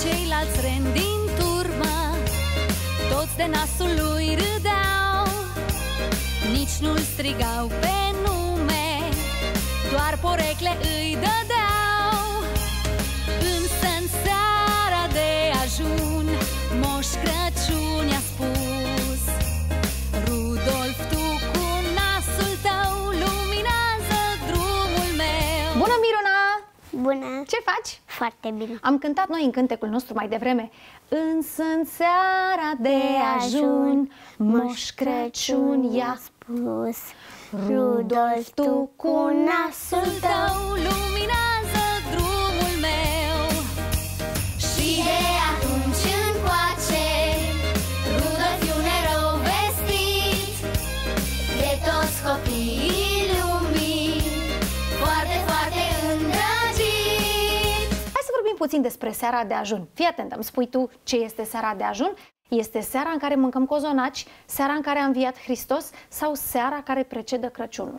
ceilalți reni din turmă, toți de nasul lui râdeau, nici nu-l strigau pe nume, doar porecle îi dădeau. Însă în seara de ajun, Moș Crăciun i-a spus: Rudolf, tu cu nasul tău luminează drumul meu. Bună, Miruna! Bună! Ce faci? Foarte bine. Am cântat noi în cântecul nostru mai devreme: însă în seara de ajun, Moș Crăciun i-a spus: Rudolf, tu cu nasul tău luminează drumul meu. Și de atunci încoace, Rudolf e un erou vestit de toți copiii lumii, foarte, foarte îndrăgit. Hai să vorbim puțin despre seara de ajun. Fii atent, îmi spui tu ce este seara de ajun? Este seara în care mâncăm cozonaci, seara în care a înviat Hristos sau seara care precedă Crăciunul?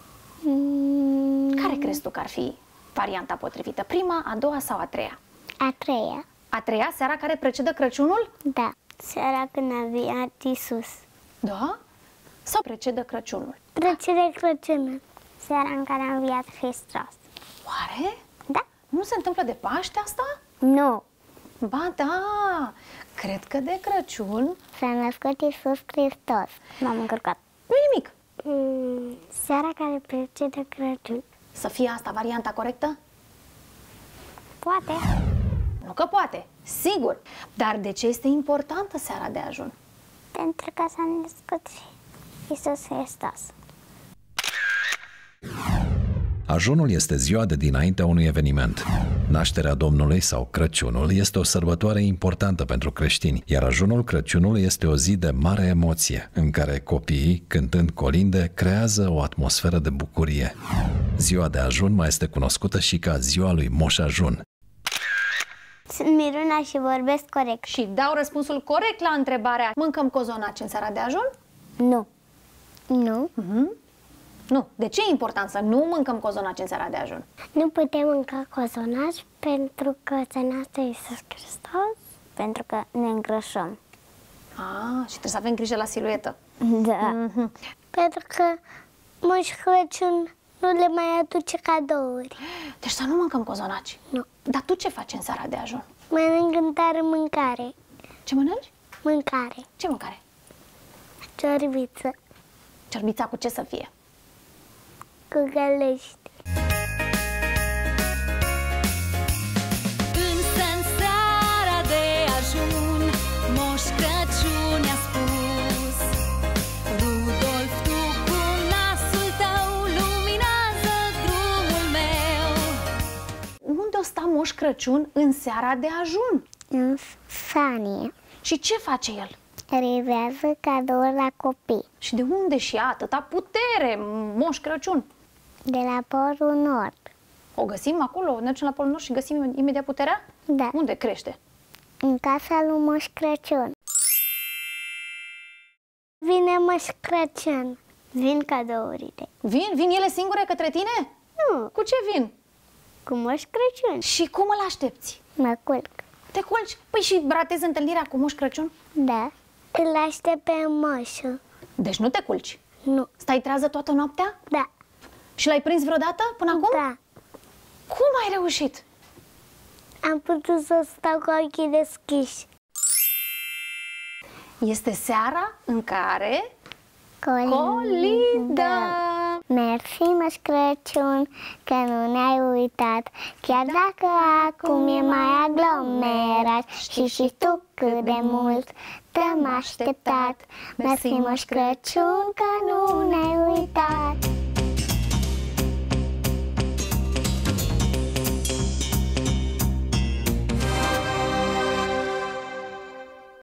Care crezi tu că ar fi varianta potrivită? Prima, a doua sau a treia? A treia. A treia, seara care precedă Crăciunul? Da. Seara când a înviat Iisus. Da? Sau precedă Crăciunul? Precede Crăciunul. Seara în care a înviat Hristos. Oare? Da. Nu se întâmplă de Paște asta? Nu. Ba da! Cred că de Crăciun S-a născut Iisus Hristos. M-am încărcat. nu nimic. Seara care precede Crăciun. Să fie asta varianta corectă? Poate. Nu că poate, sigur. Dar de ce este importantă seara de ajun? Pentru că s-a născut Iisus Hristos. Ajunul este ziua de dinaintea unui eveniment. Nașterea Domnului sau Crăciunul este o sărbătoare importantă pentru creștini, iar ajunul Crăciunului este o zi de mare emoție, în care copiii, cântând colinde, creează o atmosferă de bucurie. Ziua de ajun mai este cunoscută și ca ziua lui Moș Ajun. Sunt Miruna și vorbesc corect. Și dau răspunsul corect la întrebarea: mâncăm cozonaci în seara de ajun? Nu. Nu. Nu. De ce e important să nu mâncăm cozonaci în seara de ajun? Nu putem mânca cozonaci pentru că se nasce Iisus Hristos, pentru că ne îngrășăm. Și trebuie să avem grijă la siluetă. Da. Pentru că Moș Crăciun nu le mai aduce cadouri. Deci să nu mâncăm cozonaci. Nu. Dar tu ce faci în seara de ajun? Mănânc în tare mâncare. Ce mănânci? Mâncare. Ce mâncare? Ciorbiță. Ciorbița cu ce să fie? Cu gălești. Însă în seara de ajun, Moș Crăciun i-a spus: Rudolf, tu cu nasul tău luminează drumul meu. Unde o sta Moș Crăciun în seara de ajun? În sanie. Și ce face el? Rivează cadouri la copii. Și de unde și atâta putere, Moș Crăciun? De la Polul Nord. O găsim acolo? Mergem la Polul Nord și găsim imediat puterea? Da. Unde crește? În casa lui Moș Crăciun. Vine Moș Crăciun. Vin cadourile. Vin ele singure către tine? Nu, Cu ce vin? cu Moș Crăciun. Și cum îl aștepți? Mă culc. Te culci? Păi și ratezi întâlnirea cu Moș Crăciun? Da. Îl aștept pe moșul. Deci nu te culci? Nu. Stai trează toată noaptea? Da. Și l-ai prins vreodată până acum? Da. Cum ai reușit? Am putut să stau cu ochii deschiși. Este seara în care Colindă. Mersi, Moș Crăciun, că nu ne-ai uitat, chiar dacă acum e mai aglomerat. Și tu cât de mult te-am așteptat. Mersi, Moș Crăciun, că nu ne-ai uitat.